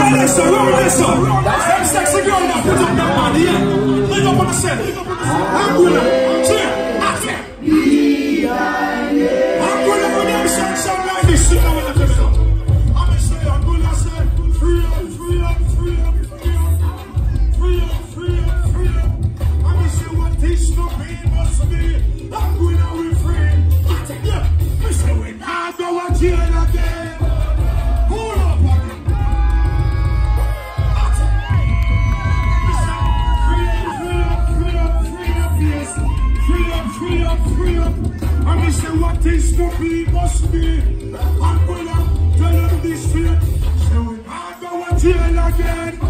listen, listen. That's them sexy girl that put up their body, yeah. Big up on the set. I'm gonna cheer. I'm gonna put them something like this. You know what I'm saying? I'm gonna say, I'm gonna say, free up, free up, free up, free up, free up, free up, free up. I'm gonna say what this no pain must be. I'm gonna refrain. Yeah, we say we not go to jail again. Hold up again. Free up. And we say what this complete must be. I'm gonna tell them this straight. So we not go to jail again.